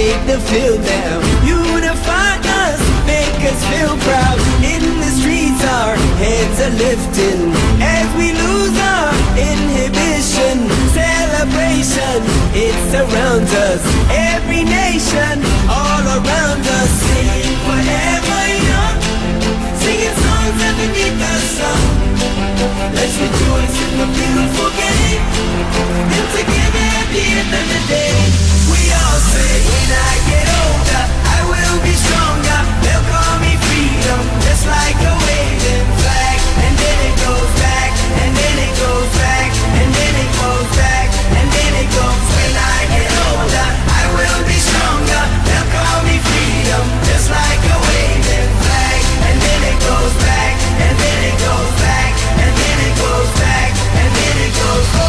take the field now. Unify us, make us feel proud. In the streets our heads are lifting as we lose our inhibition. Celebration, it surrounds us. Every nation, all around us. Sing forever young, singing songs underneath the sun. Let's rejoice in the beautiful game, and together at the end of the day, we all say, when I get older, I will be stronger. They'll call me freedom, just like a waving flag. And then it goes back, and then it goes back, and then it goes back, and then it goes. When I get older, I will be stronger. They'll call me freedom, just like a waving flag. And then it goes back, and then it goes back, and then it goes back, and then it goes. Oh,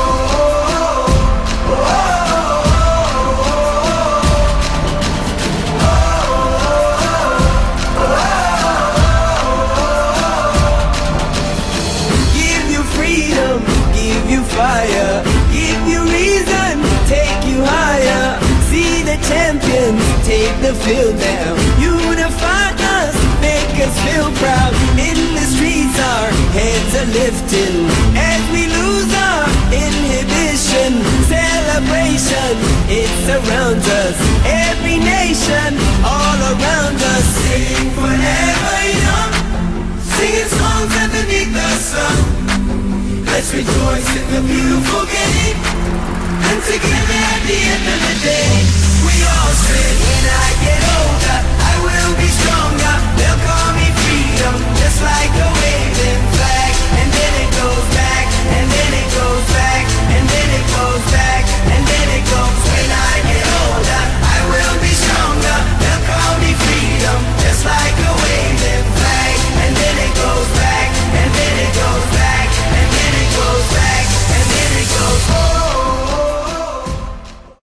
oh, oh, give you freedom, give you fire, give you reason, take you higher. See the champions take the field now. Unify us, make us feel proud. In the streets our heads are lifting as we lose our inhibition. Celebration, it surrounds us. Every nation, all around us. Sing forever young, singing songs underneath the sun. Let's rejoice in the beautiful game.